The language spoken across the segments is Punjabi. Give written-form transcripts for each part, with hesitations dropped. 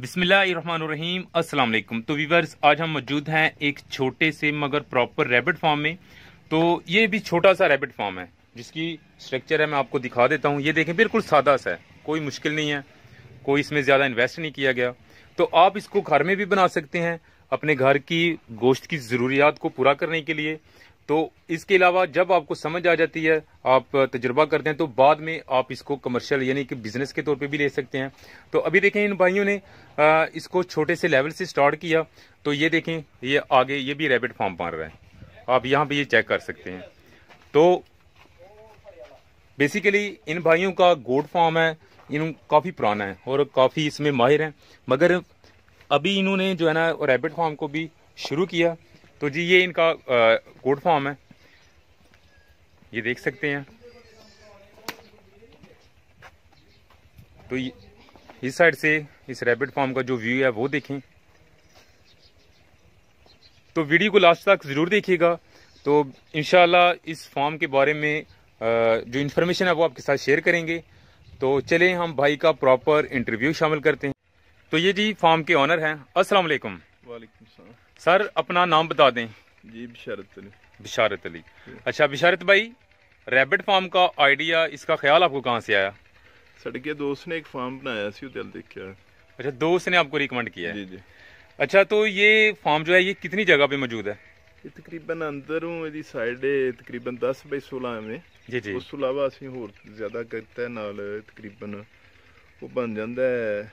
बिस्मिल्लाहिर्रहमानिर्रहीम अस्सलाम वालेकुम। तो वीवर्स, आज हम मौजूद हैं एक छोटे से मगर प्रॉपर रैबिट फार्म में। तो ये भी छोटा सा रैबिट फार्म है जिसकी स्ट्रक्चर है मैं आपको दिखा देता हूँ। ये देखें, बिल्कुल सादा सा है, कोई मुश्किल नहीं है, कोई इसमें ज़्यादा इन्वेस्ट नहीं किया गया। तो आप इसको घर में भी बना सकते हैं अपने घर की गोश्त की ज़रूरियात को पूरा करने के लिए। तो इसके अलावा जब आपको समझ आ जाती है, आप तजुर्बा करते हैं, तो बाद में आप इसको कमर्शियल यानी कि बिजनेस के तौर पे भी ले सकते हैं। तो अभी देखें, इन भाइयों ने इसको छोटे से लेवल से स्टार्ट किया। तो ये देखें, ये आगे ये भी रैबिट फार्म बन रहा है, आप यहाँ पे ये चेक कर सकते हैं। तो बेसिकली इन भाइयों का गोट फार्म है, इन काफ़ी पुराना है और काफ़ी इसमें माहिर हैं, मगर अभी इन्होंने जो है ना रैबिट फार्म को भी शुरू किया। तो जी ये इनका गोट फार्म है, ये देख सकते हैं। तो इस साइड से इस रैबिट फार्म का जो व्यू है वो देखें। तो वीडियो को लास्ट तक ज़रूर देखिएगा। तो इंशाल्लाह इस फार्म के बारे में जो इन्फॉर्मेशन है वो आपके साथ शेयर करेंगे। तो चलें हम भाई का प्रॉपर इंटरव्यू शामिल करते हैं। तो ये जी फार्म के ऑनर हैं। अस्सलाम वालेकुम। वालेकुम सलाम। सर अपना नाम बता दें। जी बिशारत अली। बिशारत अली। अच्छा बिशारत भाई, रैबिट फार्म का आइडिया, इसका ख्याल आपको कहाँ से आया? साढ़े दोस्त ने एक फार्म बनाया सी दिल देखा। अच्छा, दोस्त ने आपको रिकमेंड किया है? जी जी। अच्छा, तो ये फार्म जो है ये कितनी जगह पे मौजूद है? ये तकरीबन अंदरों ਇਹਦੀ साइड तकरीबन 10 बाई 16 ਐਵੇਂ जी जी। ਉਸ ਤੋਂ ਇਲਾਵਾ ਅਸੀਂ ਹੋਰ ਜ਼ਿਆਦਾ ਕਰਤਾ ਨਾਲ ਤਕਰੀਬਨ ਉਹ ਬਣ ਜਾਂਦਾ ਹੈ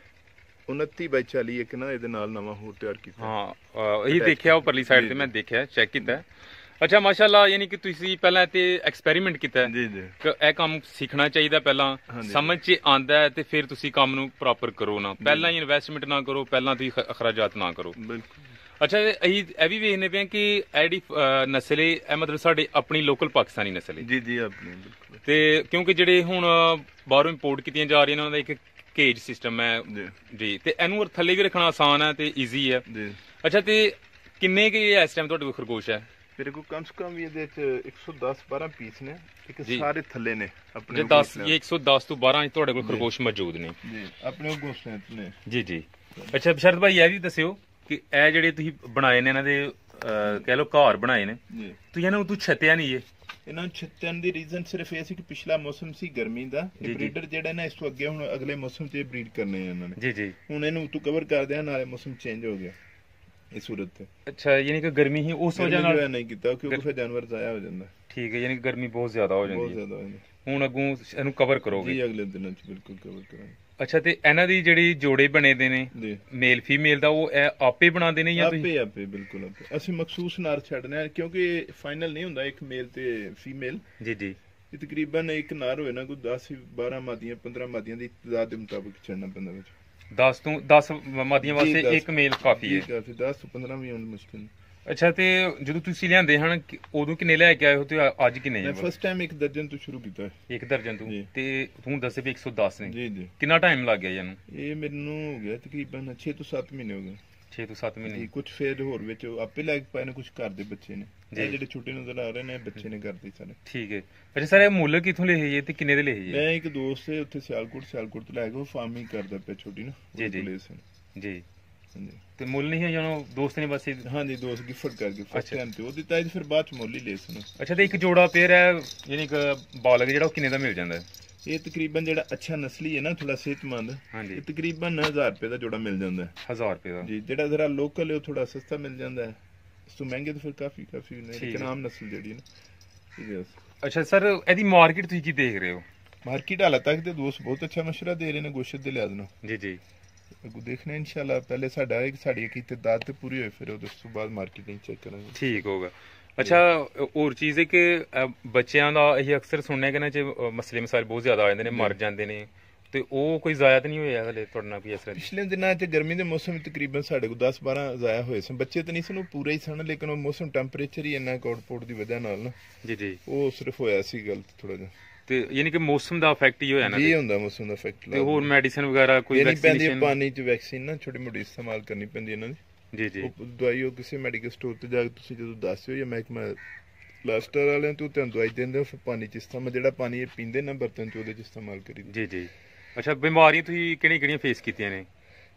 29 ਬਾਈ 40 ਇੱਕ ਨਾ ਇਹਦੇ ਨਾਲ ਨਵਾਂ ਹੋਰ ਤਿਆਰ ਕੀਤਾ। ਹਾਂ ਇਹ ਦੇਖਿਆ ਉੱਪਰਲੀ ਸਾਈਡ ਤੇ, ਮੈਂ ਦੇਖਿਆ, ਚੈੱਕ ਕੀਤਾ। ਅੱਛਾ ਮਾਸ਼ਾਅੱਲਾ, ਯਾਨੀ ਕਿ ਤੁਸੀਂ ਪਹਿਲਾਂ ਤੇ ਐਕਸਪੈਰੀਮੈਂਟ ਕੀਤਾ ਜੀ ਜੀ। ਇਹ ਕੰਮ ਸਿੱਖਣਾ ਚਾਹੀਦਾ, ਪਹਿਲਾਂ ਸਮਝ 'ਚ ਆਂਦਾ ਹੈ ਤੇ ਫਿਰ ਤੁਸੀਂ ਕੰਮ ਨੂੰ ਪ੍ਰੋਪਰ ਕਰੋ ਨਾ, ਪਹਿਲਾਂ ਹੀ ਇਨਵੈਸਟਮੈਂਟ ਨਾ ਕਰੋ, ਪਹਿਲਾਂ ਤੁਸੀਂ ਅਖਰਾਜਾਤ ਨਾ ਕਰੋ। ਬਿਲਕੁਲ। ਅੱਛਾ, ਅਸੀਂ ਇਹ ਵੀ ਵੇਖਦੇ ਪਏ ਕਿ ਇਹ ਜਿਹੜੀ ਨਸਲ ਹੈ ਇਹ ਮਤਲਬ ਸਾਡੇ ਆਪਣੀ ਲੋਕਲ ਪਾਕਿਸਤਾਨੀ ਨਸਲ ਹੈ। ਜੀ ਜੀ ਆਪਣੀ ਬਿਲਕੁਲ। ਤੇ ਕਿਉਂਕਿ ਜਿਹੜੇ ਹੁਣ ਬਾਹਰੋਂ ਇੰਪੋਰਟ ਕੀਤੀਆਂ ਜਾ ਰਹੀਆਂ ਨੇ ਉਹਨਾਂ ਦਾ ਇੱਕ ਕੇਜ ਸਿਸਟਮ ਹੈ ਜੀ, ਤੇ ਇਹਨੂੰ ਥੱਲੇ ਵੀ ਰੱਖਣਾ ਆਸਾਨ ਹੈ ਤੇ ਈਜ਼ੀ ਹੈ ਜੀ। ਅੱਛਾ, ਤੇ ਕਿੰਨੇ ਕਿ ਇਸ ਟਾਈਮ ਤੁਹਾਡੇ ਕੋਲ ਖਰਗੋਸ਼ ਹੈ? ਮੇਰੇ ਕੋਲ ਕਮ ਸੇ ਕਮ ਇਹਦੇ ਚ 110 12 ਪੀਸ ਨੇ, ਇੱਕ ਸਾਰੇ ਥੱਲੇ ਨੇ ਆਪਣੇ। 10 ਇਹ 110 ਤੋਂ 12 ਤੁਹਾਡੇ ਕੋਲ ਖਰਗੋਸ਼ ਮੌਜੂਦ ਨੇ ਜੀ, ਆਪਣੇ ਗੋਸ਼ਤ ਨੇ ਜੀ ਜੀ। ਅੱਛਾ ਬਿਸ਼ਰਤ ਭਾਈ, ਇਹ ਵੀ ਦੱਸਿਓ ਕਿ ਇਹ ਜਿਹੜੇ ਤੁਸੀਂ ਬਣਾਏ ਨੇ ਇਹਨਾਂ ਦੇ ਕਹਿ ਲਓ ਘਰ ਬਣਾਏ ਨੇ, ਤੁਸੀਂ ਇਹਨਾਂ ਨੂੰ ਤੂੰ ਛੱਤਿਆ ਨਹੀਂ? ਇਹਨਾਂ ਨੂੰ ਛੱਤਣ ਦੀ ਰੀਜ਼ਨ ਸਿਰਫ ਇਹ ਸੀ ਕਿ ਪਿਛਲਾ ਮੌਸਮ ਸੀ ਗਰਮੀ ਦਾ, ਇਹ ਬਰੀਡਰ ਜਿਹੜਾ ਨਾ ਇਸ ਤੋਂ ਅੱਗੇ ਹੁਣ ਅਗਲੇ ਮੌਸਮ 'ਚ ਬਰੀਡ ਕਰਨੇ ਆ ਇਹਨਾਂ ਨੇ। ਜੀ ਜੀ। ਹੁਣ ਇਹਨੂੰ ਤੂੰ ਕਵਰ ਕਰਦੇ ਆ, ਨਾਲੇ ਮੌਸਮ ਚੇਂਜ ਹੋ ਗਿਆ ਇਸ ਸੂਰਤ ਤੇ। ਅੱਛਾ, ਯਾਨੀ ਕਿ ਗਰਮੀ ਹੀ ਉਸ ਵਜ੍ਹਾ ਨਾਲ ਨਹੀਂ ਕੀਤਾ ਕਿਉਂਕਿ ਫਿਰ ਜਾਨਵਰ ਜ਼ਾਇਆ ਹੋ ਜਾਂਦਾ। ਠੀਕ ਹੈ, ਯਾਨੀ ਕਿ ਗਰਮੀ ਬਹੁਤ ਜ਼ਿਆਦਾ ਹੋ ਜਾਂਦੀ ਹੈ। ਬਹੁਤ ਜ਼ਿਆਦਾ ਹੋ ਜਾਂਦੀ। ਹੁਣ ਅੱਗੋਂ ਇਹਨੂੰ ਕਵਰ ਕਰੋਗੇ? ਜੀ ਅਗਲੇ ਦਿਨਾਂ 'ਚ ਬਿਲਕੁਲ ਕਵਰ ਕਰਾਂਗੇ। ਅੱਛਾ, ਤੇ ਇਹਨਾਂ ਦੀ ਜਿਹੜੀ ਜੋੜੇ ਬਣੇ ਦੇ ਨੇ ਮੇਲ ਫੀਮੇਲ ਦਾ, ਉਹ ਆਪੇ ਬਣਾਉਂਦੇ ਨੇ ਜਾਂ ਤੁਸੀਂ? ਆਪੇ ਬਿਲਕੁਲ ਆਪੇ। ਅਸੀਂ ਮਖਸੂਸ ਨਾਰ ਛੱਡਨੇ ਆ ਕਿਉਂਕਿ ਫਾਈਨਲ ਨਹੀਂ ਹੁੰਦਾ ਇੱਕ ਮੇਲ ਤੇ ਫੀਮੇਲ। ਜੀ ਜੀ। ਇਹ ਤਕਰੀਬਨ ਇੱਕ ਨਾਰ ਹੋਏ ਨਾ ਕੋਈ 10 12 ਮਾਦੀਆਂ 15 ਮਾਦੀਆਂ ਦੀ ਤਦਾਦ ਦੇ ਮੁਤਾਬਕ ਛੱਡਣਾ ਪੈਂਦਾ ਵਿੱਚ। 10 ਤੋਂ 10 ਮਾਦੀਆਂ ਵਾਸਤੇ ਇੱਕ ਮੇਲ ਕਾਫੀ ਹੈ? ਕਾਫੀ। 10 ਤੋਂ 15 ਵੀ ਹੋਣ ਮੁਸ਼ਕਿਲ। ਅੱਛਾ, ਤੇ ਜਦੋਂ ਤੁਸੀਂ ਲਿਆਂਦੇ ਹਨ ਉਦੋਂ ਕਿੰਨੇ ਲੈ ਕੇ ਆਏ ਹੋ ਤੇ ਅੱਜ ਕਿੰਨੇ? ਮੈਂ ਫਸਟ ਟਾਈਮ 1 ਦਰਜਨ ਤੋਂ ਸ਼ੁਰੂ ਕੀਤਾ। 1 ਦਰਜਨ ਤੋਂ? ਤੇ ਤੂੰ ਦੱਸੇ ਵੀ 110 ਨੇ? ਜੀ ਜੀ। ਕਿੰਨਾ ਟਾਈਮ ਲੱਗ ਗਿਆ ਇਹਨੂੰ? ਇਹ ਮੈਨੂੰ ਹੋ ਗਿਆ ਤਕਰੀਬਨ 6 ਤੋਂ 7 ਮਹੀਨੇ ਹੋ ਗਏ। 6 ਤੋਂ 7 ਮਹੀਨੇ। ਕੁਝ ਫੇਰ ਹੋਰ ਵਿੱਚ ਆਪੇ ਲੱਗ ਪਏ ਨੇ, ਕੁਝ ਘਰ ਦੇ ਬੱਚੇ ਨੇ ਜਿਹੜੇ ਛੋਟੇ ਨਜ਼ਰ ਆ ਰਹੇ ਨੇ, ਬੱਚੇ ਨੇ ਕਰਦੇ ਸਾਰੇ। ਠੀਕ ਹੈ। ਅੱਛਾ ਸਰ, ਇਹ ਮੁੱਲ ਕਿੱਥੋਂ ਲਏ ਜੀ ਤੇ ਕਿੰਨੇ ਦੇ ਲਏ ਜੀ? ਮੈਂ ਇੱਕ ਦੋਸਤ ਹੈ ਉੱਥੇ ਸਿਆਲਕੋਟ ਤੋਂ ਲੈ ਕੇ, ਉਹ ਫਾਰਮਿੰਗ ਕਰਦਾ ਪਿਆ ਛੋਟੀ ਨਾ। ਜੀ ਜੀ ਜੀ। ਹਾਂਜੀ। ਤੇ ਮੁੱਲ ਨਹੀਂ ਹੈ ਜਦੋਂ ਦੋਸਤ ਨੇ ਬਸ? ਹਾਂਜੀ, ਦੋਸਤ ਗਿਫਟ ਕਰਕੇ ਫਸਟ ਟਾਈਮ ਤੇ ਉਹ ਦਿੱਤਾ, ਫਿਰ ਬਾਅਦ ਚ ਮੁੱਲ ਹੀ ਲੈ ਸਨ। ਅੱਛਾ, ਤੇ ਇੱਕ ਜੋੜਾ ਪੇਅਰ ਹੈ ਯਾਨੀ ਕਿ ਬਾਲਗ ਜਿਹੜਾ, ਉਹ ਕਿੰਨੇ ਦਾ ਮਿਲ ਜਾਂਦਾ ਹੈ? ਇਹ ਤਕਰੀਬਨ ਜਿਹੜਾ ਅੱਛਾ ਨਸਲੀ ਹੈ ਨਾ, ਥੋੜਾ ਸਿਹਤਮੰਦ, ਇਹ ਤਕਰੀਬਨ 1000 ਰੁਪਏ ਦਾ ਜੋੜਾ ਮਿਲ ਜਾਂਦਾ ਹੈ। 1000 ਰੁਪਏ ਦਾ? ਜੀ। ਜਿਹੜਾ ਜ਼ਰਾ ਲੋਕਲ ਹੈ ਉਹ ਥੋੜਾ ਸਸਤਾ ਮਿਲ ਜਾਂਦਾ ਹੈ, ਇਸ ਤੋਂ ਮਹਿੰਗੇ ਤਾਂ ਫਿਰ ਕਾਫੀ ਨੇ, ਲੇਕਿਨ ਆਮ ਨਸਲ ਜਿਹੜੀ ਨਾ। ਅੱਛਾ ਸਰ, ਇਹਦੀ ਮਾਰਕੀਟ ਤੁਸੀਂ ਕੀ ਦੇਖ ਰਹੇ ਹੋ? ਮਾਰਕੀਟ ਹਾਲੇ ਤੱਕ ਤੇ ਦੋਸਤ ਬਹੁਤ ਅੱਛਾ ਮਸ਼ਵਰਾ ਦੇ ਰਹੇ ਨੇ ਗੋਸ਼ਤ ਦੇ ਲਿਹਾਜ਼ ਨਾਲ। ਜੀ ਜੀ। ਅੱਗੋਂ ਦੇਖਣਾ ਇਨਸ਼ਾਅੱਲਾ, ਪਹਿਲੇ ਸਾਡੀ ਕੀਤੀ ਦਾਤ ਤੇ ਪੂਰੀ ਹੋਏ, ਫਿਰ ਉਸ ਤੋਂ ਬਾਅਦ ਮਾਰਕੀਟਿੰਗ ਚੈੱਕ ਕਰਾਂਗੇ। ਠੀਕ ਹੋਗਾ। ਅੱਛਾ, ਹੋਰ ਚੀਜ਼ ਹੈ ਕਿ ਬੱਚਿਆਂ ਦਾ ਇਹ ਅਕਸਰ ਸੁਣਨੇ ਕਿ ਨਾ ਚ ਮਸਲੇ ਮਸਾਇਲ ਬਹੁਤ ਜ਼ਿਆਦਾ ਆ ਜਾਂਦੇ ਨੇ, ਮਰ ਜਾਂਦੇ ਨੇ, ਤੇ ਉਹ ਕੋਈ ਜ਼ਾਇਆ ਤਾਂ ਨਹੀਂ ਹੋਇਆ ਹਲੇ ਤੁਹਾਡੇ ਨਾਲ ਕੋਈ ਇਸ ਤਰ੍ਹਾਂ? ਪਿਛਲੇ ਦਿਨਾਂ 'ਚ ਗਰਮੀ ਦੇ ਮੌਸਮ ਵਿੱਚ ਤਕਰੀਬਨ ਸਾਡੇ ਕੋਲ 10 12 ਜ਼ਾਇਆ ਹੋਏ ਸਨ। ਬੱਚੇ ਤਾਂ ਨਹੀਂ ਸਨ, ਉਹ ਪੂਰੇ ਹੀ ਸਨ, ਲੇਕਿਨ ਉਹ ਮੌਸਮ ਟੈਂਪਰੇਚਰ ਹੀ ਇੰਨਾ ਕੋਟ ਦੀ ਵਜ੍ਹਾ ਨਾਲ ਨਾ। ਜੀ ਜੀ। ਉਹ ਸਿਰਫ ਹੋਇਆ ਸੀ ਗਲਤ ਥੋੜਾ ਜਿਹਾ। ਤੇ ਯਾਨੀ ਕਿ ਮੌਸਮ ਦਾ ਇਫੈਕਟ ਹੀ ਹੋਇਆ ਨਾ? ਜੀ ਹੁੰਦਾ ਮੌਸਮ ਦਾ ਇਫੈਕਟ। ਤੇ ਹੋਰ ਮੈਡੀਸਿਨ ਵਗੈਰਾ ਕੋਈ ਵੈਕਸੀਨੇਸ਼ਨ? ਪਾਣੀ 'ਚ ਵੈਕਸੀਨ ਨਾ ਛੋਟੀ ਮੋਟੀ ਇਸਤੇਮਾਲ ਕਰਨੀ ਪੈਂਦੀ ਇਹਨਾਂ ਦੀ। ਜੀ ਜੀ। ਉਹ ਦਵਾਈ ਉਹ ਕਿਸੇ ਮੈਡੀਕਲ ਸਟੋਰ ਤੇ ਜਾ ਕੇ ਤੁਸੀਂ ਜਦੋਂ ਦੱਸਿਓ ਜਾਂ ਮਹਿਕਮਾ ਲਾਸਟਰ ਵਾਲਿਆਂ ਤੋਂ ਤੁਹਾਨੂੰ ਦਵਾਈ ਦਿੰਦੇ ਹੋ, ਫਿਰ ਪਾਣੀ 'ਚ ਇਸਤੇਮਾਲ, ਜਿਹੜਾ ਪਾਣੀ ਇਹ ਪੀਂਦੇ ਨਾ ਬਰਤਨ 'ਚ, ਉਹਦੇ 'ਚ ਇਸਤੇਮਾਲ ਕਰੀ। ਜੀ ਜੀ। ਅੱਛਾ, ਬਿਮਾਰੀਆਂ ਤੁਸੀਂ ਕਿਹੜੀਆਂ ਫੇਸ ਕੀਤੀਆਂ ਨੇ?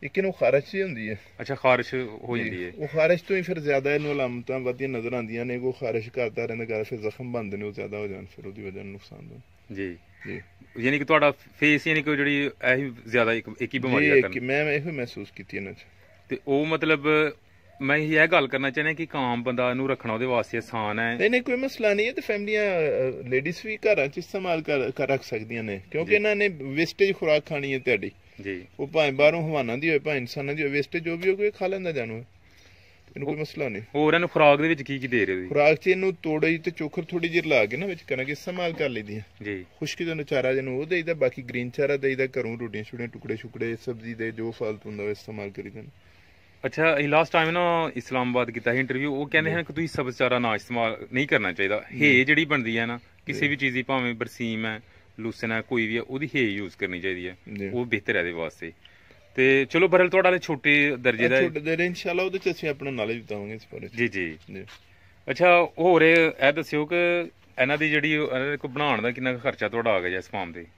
ਲੇਕਿਨ ਉਹ ਖਾਰਿਸ਼ ਹੀ ਹੁੰਦੀ ਹੈ। ਅੱਛਾ, ਖਾਰਿਸ਼ ਹੋ ਜਾਂਦੀ ਹੈ। ਉਹ ਖਾਰਿਸ਼ ਤੋਂ ਹੀ ਫਿਰ ਜ਼ਿਆਦਾ ਇਹਨੂੰ ਅਲਾਮਤਾਂ ਵਧੀਆਂ ਨਜ਼ਰ ਆਉਂਦੀਆਂ ਨੇ। ਉਹ ਖਾਰਿਸ਼ ਕਰਦਾ ਰਹਿੰਦਾ, ਫਿਰ ਜ਼ਖਮ ਬਣਦੇ ਨੇ, ਉਹ ਜ਼ਿਆਦਾ ਹੋ ਜਾਣ, ਫਿਰ ਉਹਦੀ ਵਜ੍ਹਾ ਨਾਲ ਨੁਕਸਾਨ ਹੁੰਦਾ। ਜੀ ਜੀ, ਯਾਨੀ ਕਿ ਤੁਹਾਡਾ ਫੇਸ ਯਾਨੀ ਕਿ ਜਿਹੜੀ ਇਹੀ ਜ਼ਿਆਦਾ ਇੱਕ ਹੀ ਬਿਮਾਰੀ ਦਾ ਕਾਰਨ ਮੈਂ ਇਹੋ ਮਹਿਸੂਸ ਕੀਤੀ ਇਹਨਾਂ 'ਚ। ਤੇ ਉਹ ਮਤਲਬ ਮੈਂ ਇਹ ਗੱਲ ਕਰਨਾ ਚਾਹੁੰਦਾ ਕਿ ਆਮ ਬੰਦਾ ਨੂੰ ਰੱਖਣਾ ਉਹਦੇ ਵਾਸਤੇ ਆਸਾਨ ਹੈ? ਨਹੀਂ, ਕੋਈ ਮਸਲਾ ਨਹੀਂ ਹੈ। ਤੇ ਫੈਮਲੀਆਂ ਲੇਡੀਜ਼ ਵੀ ਘਰਾਂ 'ਚ ਇਸਤੇਮਾਲ ਕਰ ਰੱਖ ਸਕਦੀਆਂ ਨੇ, ਕਿਉਂਕਿ ਇਹਨਾਂ ਨੇ ਵੇਸਟੇਜ ਖੁਰਾਕ ਖਾਣੀ ਹੈ ਤੁਹਾਡੀ ਜੀ। ਉਹ ਭਾਵੇਂ ਬਾਹਰੋਂ ਹਵਾਨਾ ਦੀ ਹੋਏ, ਭਾਵੇਂ ਇਨਸਾਨਾਂ ਦੀ ਹੋਏ, ਵੇਸਟੇਜ ਜੋ ਵੀ ਹੋ, ਖਾ ਲੈਂਦਾ ਜਾਨਵਰ, ਇਹਨੂੰ ਕੋਈ ਮਸਲਾ ਨਹੀਂ। ਹੋਰ ਇਹਨੂੰ ਖੁਰਾਕ ਦੇ ਵਿੱਚ ਕੀ ਦੇ ਰਹੇ ਹੋ? ਖੁਰਾਕ 'ਚ ਇਹਨੂੰ ਤੋੜੀ ਤੇ ਚੋਖਰ ਥੋੜੀ ਜਿਹੀ ਲਾ ਕੇ ਨਾ ਵਿੱਚ ਕਰਾਂਗੇ ਇਸਤੇਮਾਲ ਕਰ ਲਈਦੀ ਹੈ ਜੀ। ਖੁਸ਼ਕੀ ਦਾ ਚਾਰਾ ਜਿਹਨੂੰ ਉਹ ਦੇਈਦਾ, ਬਾਕੀ ਗ੍ਰੀਨ ਚਾਰਾ ਦੇਈਦਾ, ਘਰੋਂ ਰੋਟੀਆਂ ਛੁੜੀਆਂ, ਟੁਕੜੇ ਸ਼ੁਕੜੇ ਸਬਜ਼ੀ ਦੇ ਜੋ ਫਾਲਤੂ ਹੁੰਦਾ ਉਹ ਇਸਤੇਮਾਲ ਕਰੀਦਾ। ਅੱਛਾ, ਅਸੀਂ ਲਾਸਟ ਟਾਈਮ ਨਾ ਇਸਲਾਮਾਬਾਦ ਕੀਤਾ ਸੀ ਇੰਟਰਵਿਊ, ਉਹ ਕਹਿੰਦੇ ਹਨ ਕਿ ਤੁਸੀਂ ਸਬਜ਼ ਚਾਰਾ ਨਾ ਇਸਤੇਮਾਲ ਨਹੀਂ ਕਰਨਾ ਚਾਹੀਦਾ। ਹੇ ਜਿਹੜੀ ਬਣਦੀ ਹੈ ਨਾ ਕਿਸੇ ਵੀ ਚੀਜ਼ ਦੀ, ਭਾਵੇਂ ਬਰਸੀਮ ਹੈ, ਲੂਸਨ ਹੈ, ਕੋਈ ਵੀ ਹੈ, ਉਹਦੀ ਹੇ ਯੂਜ਼ ਕਰਨੀ ਚਾਹੀਦੀ ਹੈ, ਉਹ ਬਿਹਤਰ ਹੈ ਇਹਦੇ ਵਾਸਤੇ। ਤੇ ਚਲੋ ਬਰਲ ਤੁਹਾਡਾ ਛੋਟੇ ਦਰਜੇ ਦਾ ਇਨਸ਼ਾਅੱਲਾ ਉਹਦੇ 'ਚ ਅਸੀਂ ਆਪਣਾ ਨੌਲੇਜ ਬਤਾਵਾਂਗੇ ਇਸ ਬਾਰੇ। ਜੀ ਜੀ। ਅੱਛਾ, ਹੋਰ ਇਹ ਦੱਸਿਓ ਕਿ ਇਹਨਾਂ ਦੀ ਜਿਹੜੀ ਬਣਾਉਣ ਦਾ ਕਿੰਨਾ ਖਰਚਾ ਤੁਹਾਡਾ ਆ ਗਿਆ ਇਸ ਫਾਰਮ ਤੇ?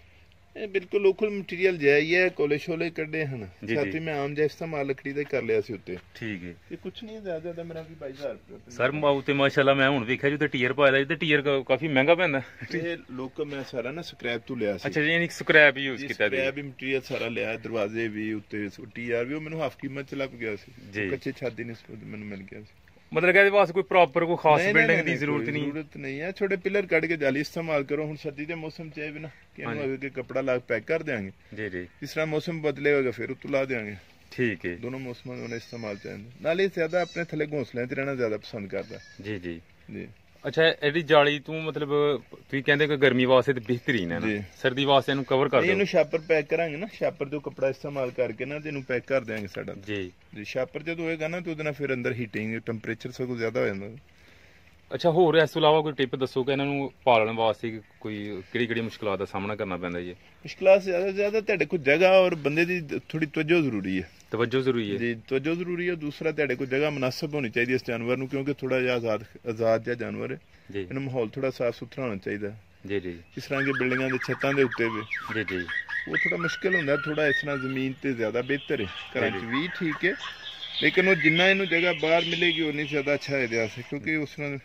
ਇਹ ਬਿਲਕੁਲ ਲੋਕਲ ਮਟੀਰੀਅਲ ਜਿਹਾ ਹੀ ਹੈ, ਕੋਲੇ ਸ਼ੋਲੇ ਕੱਢੇ ਹਨ, ਸਾਥੀ ਮੈਂ ਆਮ ਜਿਹਾ ਇਸਤੇਮਾਲ ਲੱਕੜੀ ਦਾ ਕਰ ਲਿਆ ਸੀ ਉੱਤੇ। ਠੀਕ ਹੈ, ਇਹ ਕੁਛ ਨਹੀਂ ਜ਼ਿਆਦਾ ਦਾ, ਮੇਰਾ ਵੀ 22,000 ਰੁਪਏ ਸਰ ਮਾਊ ਤੇ ਮਾਸ਼ਾਅੱਲਾ ਮੈਂ ਹੁਣ ਵੇਖਿਆ ਜੀ ਤੇ ਟੀਅਰ ਪਾਇਆ ਜੀ, ਤੇ ਟੀਅਰ ਕਾਫੀ ਮਹਿੰਗਾ ਪੈਂਦਾ। ਇਹ ਲੋਕ ਮੈਂ ਸਾਰਾ ਨਾ ਸਕ੍ਰੈਪ ਤੋਂ ਲਿਆ ਸੀ। ਅੱਛਾ ਜੀ, ਯਾਨੀ ਸਕ੍ਰੈਪ ਯੂਜ਼ ਕੀਤਾ? ਸਕ੍ਰੈਪ ਵੀ ਮਟੀਰੀਅਲ ਸਾਰਾ ਲਿਆ, ਦਰਵਾਜ਼ੇ ਵੀ ਉੱਤੇ ਟੀਅਰ ਵੀ, ਉਹ ਮੈਨੂੰ ਹਾਫ ਕੀਮਤ ਚ ਲੱਗ ਗਿਆ ਸੀ, ਕੱਚੇ ਛੱਤ ਦੀ ਨਿਸਬਤ ਮੈਨੂੰ ਮਿਲ ਗਿਆ ਸੀ। ਮਤਲਬ ਕਿ ਇਹਦੇ ਵਾਸਤੇ ਕੋਈ ਪ੍ਰੋਪਰ ਕੋਈ ਖਾਸ ਬਿਲਡਿੰਗ ਦੀ ਜ਼ਰੂਰਤ ਨਹੀਂ ਹੈ। ਛੋਟੇ ਪਿਲਰ ਕੱਢ ਕੇ ਜਾਲੀ ਇਸਤੇਮਾਲ ਕਰੋ। ਹੁਣ ਸਰਦੀ ਦੇ ਮੌਸਮ ਚ ਵੀ ਨਾ ਕਿ ਇਹਨੂੰ ਅੱਗੇ ਕੱਪੜਾ ਲਾ ਪੈਕ ਕਰ ਦਿਆਂਗੇ ਜੀ ਜੀ, ਜਿਸ ਤਰ੍ਹਾਂ ਮੌਸਮ ਬਦਲੇਗਾ ਫਿਰ ਉੱਤੋਂ ਲਾ ਦਿਆਂਗੇ। ਠੀਕ ਹੈ, ਦੋਨੋਂ ਮੌਸਮਾਂ ਨੂੰ ਇਸਤੇਮਾਲ ਚਾਹੀਦਾ। ਨਾਲੇ ਜ਼ਿਆਦਾ ਆਪਣੇ ਥੱਲੇ ਘੋਂਸਲਿਆਂ 'ਚ ਰਹਿਣਾ ਜ਼ਿਆਦਾ ਪਸੰਦ ਕਰਦਾ। ਜੀ ਜੀ ਜੀ। ਅੱਛਾ, ਇਹਦੀ ਜਾਲੀ ਤੂੰ ਮਤਲਬ ਤੁਸੀਂ ਕਹਿੰਦੇ ਕਿ ਗਰਮੀ ਵਾਸਤੇ ਤੇ ਬਿਹਤਰੀਨ ਹੈ ਨਾ, ਸਰਦੀ ਵਾਸਤੇ ਇਹਨੂੰ ਕਵਰ ਕਰ ਦਿਓ। ਇਹਨੂੰ ਛਾਪਰ ਪੈਕ ਕਰਾਂਗੇ ਨਾ, ਛਾਪਰ ਤੋਂ ਕੱਪੜਾ ਇਸਤੇਮਾਲ ਕਰਕੇ ਨਾ ਇਹਨੂੰ ਪੈਕ ਕਰ ਦਿਆਂਗੇ ਸਾਡਾ ਜੀ ਜੀ। ਛਾਪਰ ਜਦੋਂ ਹੋਏਗਾ ਨਾ ਤੇ ਉਹਦੇ ਨਾਲ ਫਿਰ ਅੰਦਰ ਹੀਟਿੰਗ ਟੈਂਪਰੇਚਰ ਸਗੋਂ ਜ਼ਿਆਦਾ ਹੋ ਜਾਂਦਾ। ਅੱਛਾ, ਹੋਰ ਇਸ ਤੋਂ ਇਲਾਵਾ ਕੋਈ ਟਿਪ ਦੱਸੋ ਕਿ ਇਹਨਾਂ ਨੂੰ ਪਾਲਣ ਵਾਸਤੇ ਕੋਈ ਕਿਹੜੀ ਮੁਸ਼ਕਲਾਂ ਦਾ ਸਾਹਮਣਾ ਕਰਨਾ ਪੈਂਦਾ ਜੀ? ਮੁਸ਼ਕਲਾਂ ਜ਼ਿਆਦਾ ਤੁਹਾਡੇ ਕੋਲ ਜਗ੍ਹਾ ਔਰ ਬੰਦੇ ਦੀ ਥੋੜੀ ਤਵੱਜੋ ਜ਼ਰੂਰੀ ਹੈ। ਤਵੱਜੋ ਜ਼ਰੂਰੀ ਹੈ ਜੀ, ਤਵੱਜੋ ਜ਼ਰੂਰੀ ਹੈ। ਦੂਸਰਾ ਤੁਹਾਡੇ ਕੋਲ ਜਗ੍ਹਾ ਮੁਨਾਸਬ ਹੋਣੀ ਚਾਹੀਦੀ ਇਸ ਜਾਨਵਰ ਨੂੰ, ਕਿਉਂਕਿ ਥੋੜਾ ਜਿਹਾ ਆਜ਼ਾਦ ਜਿਹਾ ਜਾਨਵਰ ਹੈ, ਇਹਨੂੰ ਮਾਹੌਲ ਥੋੜਾ ਸਾਫ ਸੁਥਰਾ ਹੋਣਾ ਚਾਹੀਦਾ ਜੀ ਜੀ। ਇਸ ਤਰ੍ਹਾਂ ਕਿ ਬਿਲਡਿੰਗਾਂ ਦੇ ਛੱਤਾਂ ਦੇ ਉੱਤੇ ਵੀ ਜੀ ਜੀ ਉਹ ਥੋੜਾ ਮੁਸ਼ਕਿਲ ਹੁੰਦਾ, ਥੋੜਾ ਇਸ ਤਰ੍ਹਾਂ ਜ਼ਮੀਨ ਤੇ ਜ਼ਿਆਦਾ ਬਿਹਤਰ ਹੈ। ਘਰਾਂ 'ਚ ਵੀ ਠੀਕ ਹੈ, ਲੇਕਿਨ ਉਹ ਜਿੰਨਾ ਇਹਨੂੰ ਜਗ੍ਹਾ ਬਾਹਰ ਮਿਲੇਗੀ ਉਨੀ ਜ਼ਿਆਦਾ ਅੱਛਾ ਹੈ ਇਹਦੇ ਵਾਸਤੇ, ਕਿਉਂਕਿ ਉਸ ਨਾਲ।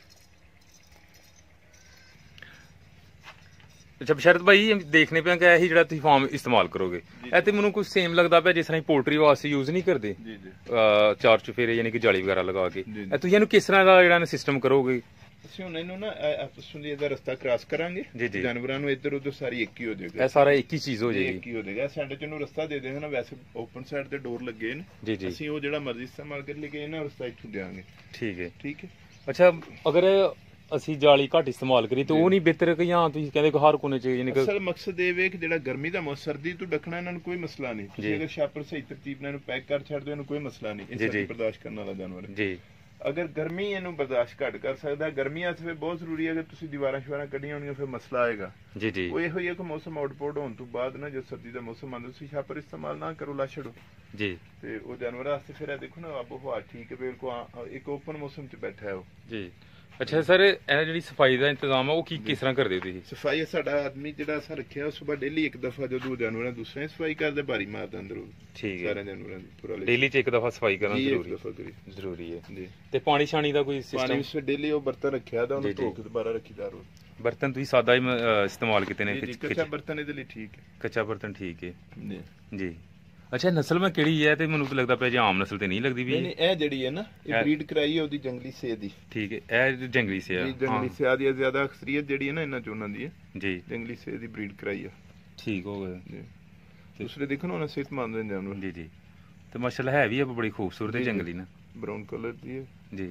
ਅੱਛਾ ਬਸ਼ਰਤ ਭਾਈ, ਦੇਖਨੇ ਪਿਆ ਕਿ ਇਹੀ ਜਿਹੜਾ ਤੁਸੀਂ ਫਾਰਮ ਇਸਤੇਮਾਲ ਕਰੋਗੇ, ਇਹ ਤੇ ਮੈਨੂੰ ਕੁਝ ਸੇਮ ਲੱਗਦਾ ਪਿਆ ਜਿਸ ਤਰ੍ਹਾਂ ਪੋਲਟਰੀ ਵਾਸਤੇ ਯੂਜ਼ ਨਹੀਂ ਕਰਦੇ ਚਾਰ ਚੁਫੇਰੇ ਯਾਨੀ ਕਿ ਜਾਲੀ ਵਗੈਰਾ ਲਗਾ ਕੇ, ਤੁਸੀਂ ਇਹਨੂੰ ਕਿਸ ਤਰ੍ਹਾਂ ਦਾ ਜਿਹੜਾ ਸਿਸਟਮ ਕਰੋਗੇ? ਅਸੀਂ ਹੁਣ ਇਹਨੂੰ ਨਾ ਆਪਸ ਵਿੱਚ ਇਹਦਾ ਰਸਤਾ ਕ੍ਰਾਸ ਕਰਾਂਗੇ, ਜਾਨਵਰਾਂ ਨੂੰ ਇੱਧਰ ਉੱਧਰ ਸਾਰੀ ਇੱਕ ਹੀ ਹੋ ਜਾਏਗਾ, ਇਹ ਸਾਰਾ ਇੱਕ ਹੀ ਚੀਜ਼ ਹੋ ਜਾਏਗੀ, ਇੱਕ ਹੀ ਹੋ ਜਾਏਗਾ। ਸਾਡੇ ਚ ਇਹਨੂੰ ਰਸਤਾ ਦੇ ਦੇਣਾ ਨਾ, ਵੈਸੇ ਓਪਨ ਸਾਈਡ ਤੇ ਡੋਰ ਲੱਗੇ ਨੇ, ਅਸੀਂ ਉਹ ਜਿਹੜਾ ਮਰਜ਼ੀ ਇਸਤੇਮਾਲ ਕਰ ਲਈਏ, ਇਹਨਾਂ ਰਸਤਾ ਇੱਥੋਂ ਦੇਵਾਂਗੇ। ਠੀਕ ਹੈ ਠੀਕ ਹੈ। ਅੱਛਾ, ਅਗਰ ਅਸੀਂ ਜਾਲੀ ਘੱਟ ਇਸਤੇਮਾਲ ਕਰੀ ਤੇ ਉਹ ਨਹੀਂ ਬਿਹਤਰ ਕਿ ਜਾਂ ਤੁਸੀਂ ਕਹਿੰਦੇ ਹਰ ਕੋਨੇ ਚ? ਅਸਲ ਮਕਸਦ ਇਹ ਵੇ ਕਿ ਜਿਹੜਾ ਗਰਮੀ ਦਾ ਮੌਸਮ, ਸਰਦੀ ਤੋਂ ਡੱਕਣਾ ਇਹਨਾਂ ਨੂੰ ਕੋਈ ਮਸਲਾ ਨਹੀਂ। ਤੁਸੀਂ ਅਗਰ ਛਾਪਰ ਸਹੀ ਤਰਤੀਬ ਨਾਲ ਇਹਨੂੰ ਪੈਕ ਕਰ ਛੱਡ ਦਿਓ, ਇਹਨੂੰ ਕੋਈ ਮਸਲਾ ਨਹੀਂ, ਇਹ ਸਰਦੀ ਬਰਦਾਸ਼ਤ ਕਰਨ ਵਾਲਾ ਜਾਨਵਰ ਹੈ ਜੀ। ਅਗਰ ਗਰਮੀ ਇਹਨੂੰ ਬਰਦਾਸ਼ਤ ਘੱਟ ਕਰ ਸਕਦਾ, ਗਰਮੀਆਂ ਵਾਸਤੇ ਬਹੁਤ ਜ਼ਰੂਰੀ ਹੈ, ਅਗਰ ਤੁਸੀਂ ਦੀਵਾਰਾਂ ਸ਼ਵਾਰਾਂ ਕੱਢੀਆਂ ਹੋਣਗੀਆਂ ਫਿਰ ਮਸਲਾ ਆਏਗਾ ਜੀ ਜੀ। ਉਹ ਇਹੋ ਹੀ ਹੈ ਕਿ ਮੌਸਮ ਆਊਟਪੋਰਟ ਹੋਣ ਤੋਂ ਬਾਅਦ ਨਾ, ਜਦ ਸਰਦੀ ਦਾ ਮੌਸਮ ਆਉਂਦਾ, ਤੁਸੀਂ ਛਾਪਰ ਇਸਤੇਮਾਲ ਨਾ ਕਰੋ, ਲਾ ਛੱਡੋ ਜੀ, ਤੇ ਉਹ ਜਾਨਵਰਾਂ ਵਾਸਤੇ ਫਿਰ ਇਹ ਦੇਖੋ ਨਾ ਆਬੋ ਹਵਾ ਠੀਕ ਹੈ, ਬਿਲਕੁਲ ਇੱਕ ਓਪਨ ਮੌਸਮ ਚ ਬੈਠਾ ਹੈ ਉਹ ਜੀ। ਅੱਛਾ ਸਰ, ਇਹ ਜਿਹੜੀ ਸਫਾਈ ਦਾ ਇੰਤਜ਼ਾਮ ਆ ਉਹ ਕਿਸ ਤਰ੍ਹਾਂ ਕਰਦੇ ਹੋ ਤੁਸੀਂ? ਸਫਾਈ ਸਾਡਾ ਆਦਮੀ ਜਿਹੜਾ ਅਸਾਂ ਰੱਖਿਆ, ਉਹ ਸਵੇਰ ਡੇਲੀ ਇੱਕ ਦਫਾ ਜਦੋਂ ਜਾਨਵਰਾਂ ਦੂਸਰੇ ਸਫਾਈ ਕਰਦੇ, ਬਾਰੀ ਮਾਰਦਾ ਅੰਦਰੋਂ। ਠੀਕ ਹੈ, ਸਾਰਿਆਂ ਜਾਨਵਰਾਂ ਦੀ ਪੂਰਾ ਡੇਲੀ ਚ ਇੱਕ ਦਫਾ ਸਫਾਈ ਕਰਨਾ ਜ਼ਰੂਰੀ ਹੈ ਜੀ। ਤੇ ਪਾਣੀ ਛਾਣੀ ਦਾ ਕੋਈ ਸਿਸਟਮ? ਪਾਣੀ ਡੇਲੀ ਉਹ ਬਰਤਨ ਰੱਖਿਆ ਦਾ, ਉਹਨੂੰ ਧੋ ਕੇ ਦੁਬਾਰਾ ਰੱਖੀਦਾ ਰੋਜ਼। ਬਰਤਨ ਤੁਸੀਂ ਸਾਦਾ ਹੀ ਇਸਤੇਮਾਲ ਕੀਤੇ ਨੇ? ਕੱਚਾ ਬਰਤਨ ਇਹਦੇ ਲਈ ਠੀਕ ਹੈ, ਕੱਚਾ ਬਰਤਨ ਠੀਕ ਹੈ ਜੀ। ਅੱਛਾ, ਨਸਲ ਮੈਂ ਕਿਹੜੀ ਹੈ? ਤੇ ਮੈਨੂੰ ਤਾਂ ਲੱਗਦਾ ਪਿਆ ਜੇ ਆਮ ਨਸਲ ਤੇ ਨਹੀਂ ਲੱਗਦੀ ਵੀ। ਨਹੀਂ, ਇਹ ਜਿਹੜੀ ਹੈ ਨਾ, ਇਹ ਬਰੀਡ ਕਰਾਈ ਹੈ ਉਹਦੀ ਜੰਗਲੀ ਸੇਹ ਦੀ। ਠੀਕ ਹੈ, ਇਹ ਜੰਗਲੀ ਸੇਹ ਹੈ, ਜੰਗਲੀ ਸੇਹ ਦੀ ਜ਼ਿਆਦਾ ਅਕਸਰੀਅਤ ਜਿਹੜੀ ਹੈ ਨਾ ਇਹਨਾਂ ਚ ਉਹਨਾਂ ਦੀ ਹੈ ਜੀ, ਜੰਗਲੀ ਸੇਹ ਦੀ ਬਰੀਡ ਕਰਾਈ ਹੈ। ਠੀਕ ਹੋ ਗਿਆ ਜੀ। ਦੂਸਰੇ ਦੇਖੋ ਨਾ, ਉਹਨਾਂ ਸਿਹਤਮੰਦ ਨੇ ਜਾਨਵਰ ਜੀ ਜੀ। ਤੇ ਮਾਸ਼ਾਅੱਲਾ ਹੈ ਵੀ ਬੜੀ ਖੂਬਸੂਰਤ ਹੈ, ਜੰਗਲੀ ਨਾ, ਬਰਾਊਨ ਕਲਰ ਦੀ ਹੈ ਜੀ।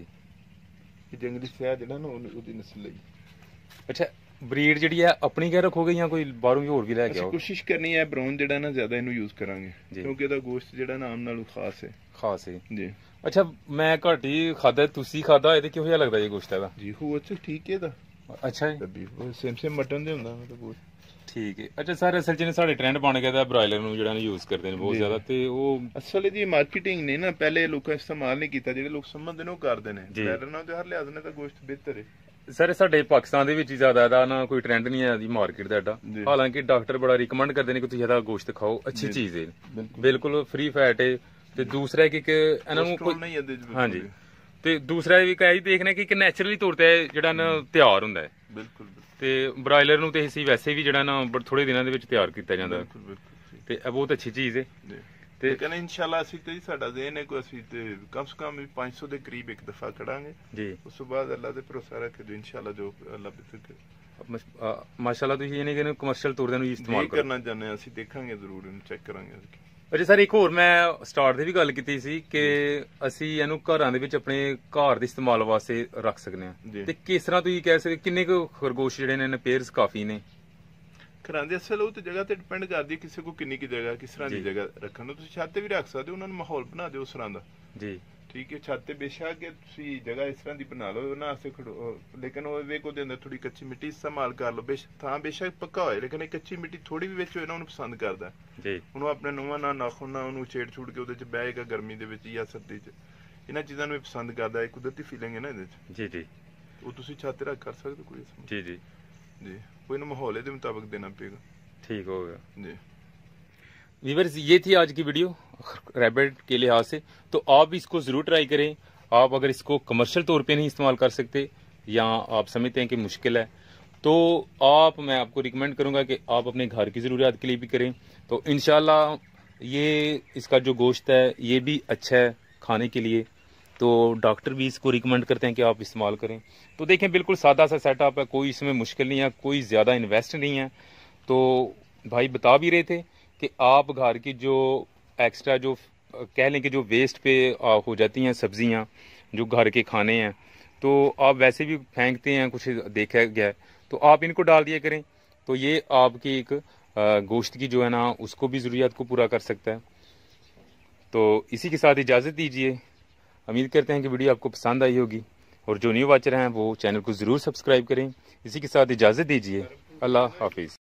ਇਹ ਜੰਗਲੀ ਸੇਹ ਜਿਹੜਾ ਨਾ ਉਹਦੀ ਨਸਲ ਲਈ। ਅੱਛਾ, ਬਰੀਡ ਜਿਹੜੀ ਹੈ ਆਪਣੀ ਕਹਿ ਰੱਖੋਗੇ ਜਾਂ ਕੋਈ ਬਾਹਰੋਂ ਵੀ ਹੋਰ ਵੀ ਲੈ ਕੇ ਆਓ? ਕੋਸ਼ਿਸ਼ ਕਰਨੀ ਹੈ ਬਰਾਊਨ ਜਿਹੜਾ ਨਾ ਜ਼ਿਆਦਾ ਇਹਨੂੰ ਯੂਜ਼ ਕਰਾਂਗੇ, ਕਿਉਂਕਿ ਇਹਦਾ ਗੋਸ਼ਤ ਜਿਹੜਾ ਨਾ ਆਮ ਨਾਲੋਂ ਖਾਸ ਹੈ ਜੀ। ਅੱਛਾ, ਮੈਂ ਘੱਟ ਹੀ ਖਾਦਾ, ਤੁਸੀਂ ਖਾਦਾ, ਇਹਦੇ ਕਿਹੋ ਜਿਹਾ ਲੱਗਦਾ ਜੀ ਗੋਸ਼ਤ ਇਹਦਾ? ਜੀ ਹੋ ਅੱਛਾ ਠੀਕ ਹੈ ਇਹਦਾ। ਅੱਛਾ ਜੀ, ਸੇਮ ਮਟਨ ਦੇ ਹੁੰਦਾ ਮਤਲਬ ਗੋਸ਼ਤ। ਠੀਕ ਹੈ। ਅੱਛਾ ਸਰ, ਅਸਲ ਚ ਸਾਡੇ ਟ੍ਰੈਂਡ ਬਣ ਗਿਆ ਦਾ ਬ੍ਰਾਇਲਰ ਨੂੰ ਜਿਹੜਾ ਯੂਜ਼ ਕਰਦੇ ਨੇ ਬਹੁਤ ਜ਼ਿਆਦਾ, ਤੇ ਉਹ ਅਸਲ ਇਹਦੀ ਮਾਰਕੀਟਿੰਗ ਨੇ ਨਾ, ਪਹਿਲੇ ਲੋਕਾਂ ਇਸਤੇਮਾਲ ਨਹੀਂ ਕੀਤਾ, ਜਿਹੜੇ ਲੋਕ ਸਮਝਦੇ ਨੇ ਉਹ ਕਰਦੇ ਨੇ। ਬ੍ਰਾਇਲਰ ਨਾਲ ਤੇ ਹਰ ਲਿਹਾਜ਼ ਨਾਲ ਤਾਂ ਗੋਸ਼ਤ ਬਿਹਤਰ ਹੈ। ਸਰ ਸਾਡੇ ਪਾਕਿਸਤਾਨ ਦੇ ਵਿੱਚ ਹੀ ਜ਼ਿਆਦਾ ਇਹਦਾ ਨਾ ਕੋਈ ਟ੍ਰੈਂਡ ਨਹੀਂ ਹੈ ਦੀ ਮਾਰਕੀਟ ਦਾ ਐਡਾ, ਹਾਲਾਂਕਿ ਡਾਕਟਰ ਬੜਾ ਰਿਕਮੈਂਡ ਕਰਦੇ ਨੇ ਕਿ ਤੁਸੀਂ ਇਹਦਾ ਗੋਸ਼ਤ ਖਾਓ, ਅੱਛੀ ਚੀਜ਼ ਹੈ, ਬਿਲਕੁਲ ਫ੍ਰੀ ਫੈਟ ਹੈ। ਤੇ ਦੂਸਰਾ ਕਿ ਇਹਨਾਂ ਨੂੰ ਕੋਈ ਹਾਂਜੀ, ਤੇ ਦੂਸਰਾ ਵੀ ਕਹੀ ਦੇਖਣਾ ਕਿ ਨੈਚੁਰਲੀ ਤੌਰ ਤੇ ਜਿਹੜਾ ਨਾ ਤਿਆਰ ਹੁੰਦਾ ਹੈ, ਬਿਲਕੁਲ। ਤੇ ਬ੍ਰਾਇਲਰ ਨੂੰ ਤੇ ਅਸੀਂ ਵੈਸੇ ਵੀ ਜਿਹੜਾ ਨਾ ਥੋੜੇ ਦਿਨਾਂ ਦੇ ਵਿੱਚ ਤਿਆਰ ਕੀਤਾ ਜਾਂਦਾ, ਤੇ ਇਹ ਬਹੁਤ ਅੱਛੀ ਚੀਜ਼ ਹੈ। ਤੇ ਕਹਿੰਦੇ ਇਨਸ਼ਾਅੱਲਾ ਅਸੀਂ ਤੇ ਸਾਡਾ ਦੇਨ ਹੈ ਕੋਈ ਅਸੀਂ ਤੇ ਕਮ ਸੇ ਕਮ 500 ਦੇ ਕਰੀਬ ਇੱਕ ਦਫਾ ਕਰਾਂਗੇ ਜੀ। ਉਸ ਤੋਂ ਬਾਅਦ ਅੱਲਾ ਦੇ ਭਰੋਸਾ ਰੱਖ ਕੇ ਇਨਸ਼ਾਅੱਲਾ ਜੋ ਅੱਲਾ ਬਿਤਕ ਮਾਸ਼ਾਅੱਲਾ ਤੁਸੀਂ ਇਹਨੇ ਕਿ ਕਮਰਸ਼ੀਅਲ ਤੌਰ ਤੇ ਨੂੰ ਇਸਤੇਮਾਲ ਕਰਨਾ ਚਾਹੁੰਦੇ ਹਾਂ, ਅਸੀਂ ਦੇਖਾਂਗੇ ਜ਼ਰੂਰ ਇਹਨੂੰ ਚੈੱਕ ਕਰਾਂਗੇ। ਅੱਛਾ ਸਰ, ਇੱਕ ਹੋਰ ਮੈਂ ਸਟਾਰਟ ਤੇ ਵੀ ਗੱਲ ਕੀਤੀ ਸੀ ਕਿ ਅਸੀਂ ਇਹਨੂੰ ਘਰਾਂ ਦੇ ਵਿੱਚ ਆਪਣੇ ਘਰ ਦੇ ਇਸਤੇਮਾਲ ਵਾਸਤੇ ਰੱਖ ਸਕਦੇ ਹਾਂ, ਤੇ ਕਿਸ ਤਰ੍ਹਾਂ ਤੁਸੀਂ ਕਹਿ ਸਕਦੇ ਕਿੰਨੇ ਕੁ ਖਰਗੋਸ਼ ਜਿਹੜੇ ਨੇ ਪੇਅਰਸ ਕਾਫੀ ਨੇ ਘਰਾਂ ਦੇ? ਅਸਲ ਉਹ ਤੇ ਜਗ੍ਹਾ ਤੇ ਡਿਪੈਂਡ ਕਰਦੀ ਕਿਸੇ ਕੋ ਕਿੰਨੀ ਕੀ ਜਗ੍ਹਾ, ਕਿਸ ਤਰ੍ਹਾਂ ਦੀ ਜਗ੍ਹਾ ਰੱਖਣ ਨੂੰ। ਤੁਸੀਂ ਛੱਤ ਤੇ ਵੀ ਰੱਖ ਸਕਦੇ ਹੋ, ਉਹਨਾਂ ਨੂੰ ਮਾਹੌਲ ਬਣਾ ਦਿਓ ਉਸ ਤਰ੍ਹਾਂ ਦਾ ਜੀ, ਠੀਕ ਹੈ। ਛੱਤ ਤੇ ਬੇਸ਼ੱਕ ਤੁਸੀਂ ਜਗ੍ਹਾ ਇਸ ਤਰ੍ਹਾਂ ਦੀ ਬਣਾ ਲਓ ਉਹਨਾਂ ਵਾਸਤੇ ਖੜੋ, ਲੇਕਿਨ ਉਹ ਵੇਖ ਉਹਦੇ ਅੰਦਰ ਥੋੜੀ ਕੱਚੀ ਮਿੱਟੀ ਇਸਤੇਮਾਲ ਕਰ ਲਓ। ਥਾਂ ਬੇਸ਼ੱਕ ਪੱਕਾ ਹੋਏ, ਲੇਕਿਨ ਇਹ ਕੱਚੀ ਮਿੱਟੀ ਥੋੜੀ ਵੀ ਵਿੱਚ ਹੋਏ ਨਾ ਉਹਨੂੰ ਪਸੰਦ ਕਰਦਾ ਜੀ। ਉਹਨੂੰ ਆਪਣੇ ਨੂੰਹਾਂ ਨਾਲ ਨਾਖੂਨ ਨਾਲ ਉਹਨੂੰ ਛੇੜ ਛੂੜ ਕੇ ਉਹਦੇ ਚ ਬਹਿਗਾ ਗਰਮੀ ਦੇ ਵਿੱਚ ਜਾਂ ਸਰਦੀ ਚ, ਇਹਨਾਂ ਚੀਜ਼ਾਂ ਨੂੰ ਪਸੰਦ ਕਰਦਾ। ਇਹ ਕੁਦਰਤੀ ਫੀਲਿੰਗ ਹੈ ਨਾ ਇਹਦੇ ਚ ਜੀ ਜੀ। ਉਹ ਤੁਸੀਂ ਛੱਤ ਤੇ ਰੱਖ ਕਰ ਸਕਦੇ ਕੋਈ ਜੀ ਜੀ ਜੀ, ਕੋਈ ਨਾ माहौल के मुताबिक देना पड़ेगा। ठीक होगा जी। व्यूअर्स, ये थी आज की वीडियो रैबिट के लिहाज से, तो आप भी इसको ज़रूर ट्राई करें। आप अगर इसको कमर्शियल तौर पे नहीं इस्तेमाल कर सकते या आप समझते हैं कि मुश्किल है, तो मैं आपको रिकमेंड करूंगा कि आप अपने घर की ज़रूरियात के लिए भी करें। तो इंशाल्लाह ये इसका जो गोश्त है ये भी अच्छा है खाने के लिए, तो डॉक्टर भी इसको रिकमेंड करते हैं कि आप इस्तेमाल करें। तो देखें, बिल्कुल सादा सा सेटअप है, कोई इसमें मुश्किल नहीं है, कोई ज़्यादा इन्वेस्ट नहीं है। तो भाई बता भी रहे थे कि आप घर की जो एक्स्ट्रा जो कह लें कि जो वेस्ट पे हो जाती हैं सब्जियां, जो घर के खाने हैं, तो आप वैसे भी फेंकते हैं, कुछ देखा गया है, तो आप इनको डाल दिया करें। तो ये आपकी एक गोश्त की जो है ना उसको भी ज़रूरियात को पूरा कर सकता है। तो इसी के साथ इजाज़त दीजिए। उम्मीद करते हैं कि वीडियो आपको पसंद आई होगी, और जो न्यू वाचर हैं वो चैनल को ज़रूर सब्सक्राइब करें। इसी के साथ इजाज़त दीजिए। अल्लाह हाफिज़।